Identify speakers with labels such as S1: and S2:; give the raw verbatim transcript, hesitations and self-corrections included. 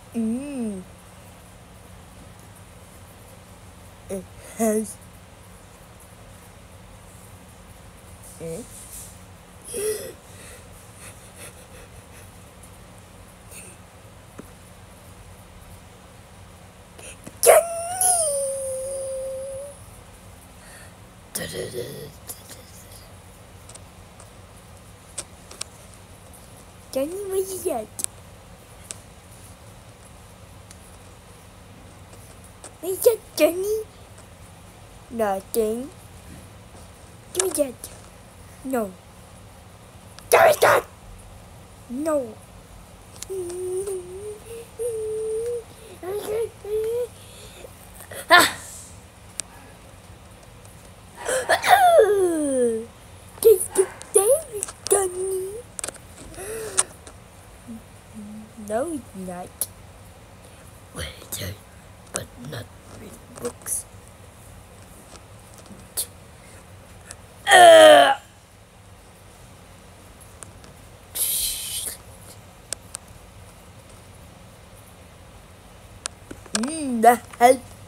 S1: Mm. It has. Eh? Johnny, what is that? What is that, Johnny? Nothing. Give me that. No. Give me that! No. Ah! Take the baby, Johnny. No, it's not. Well, but not read books. Uh! Mm, that helped.